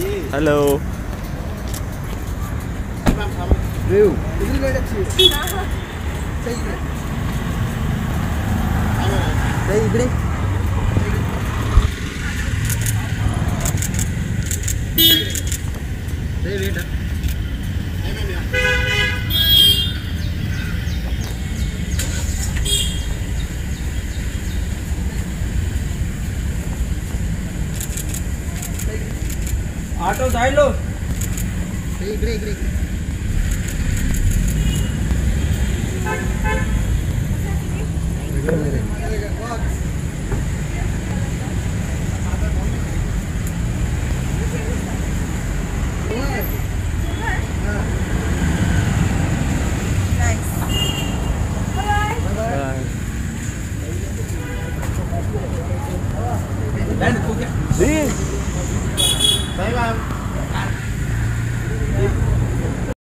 hello रेव इकडे auto side लो इकडे इकडे जी बाय बाय